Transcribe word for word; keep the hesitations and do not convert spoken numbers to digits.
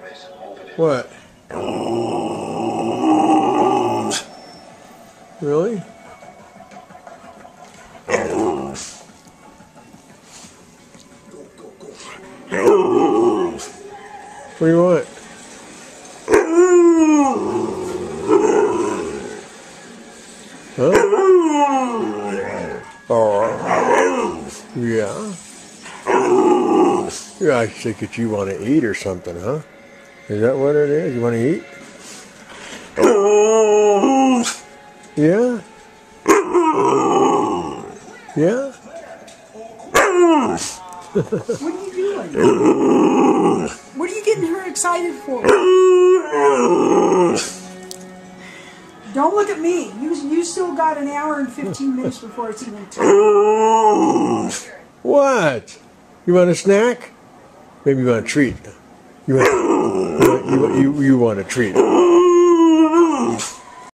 What? Really? What do you want? Huh? Oh, yeah. Yeah, I think that you want to eat or something, huh? Is that what it is? You want to eat? Yeah? Yeah? What are you doing? What are you getting her excited for? Don't look at me. You you still got an hour and fifteen minutes before it's even time. What? You want a snack? Maybe you want a treat. You want you, want, you, you, you want a treat.